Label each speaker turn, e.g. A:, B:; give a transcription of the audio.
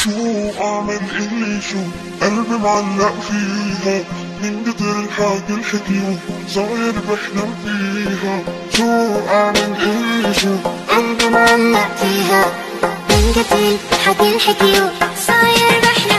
A: شو اعمل اللي شو قلبي معلق فيها من قدر الحاجة الحكيو صاير بحلم فيها. شو اعمل اللي شو
B: قلبي معلق فيها من قدر الحاجة الحكيو صاير بحلم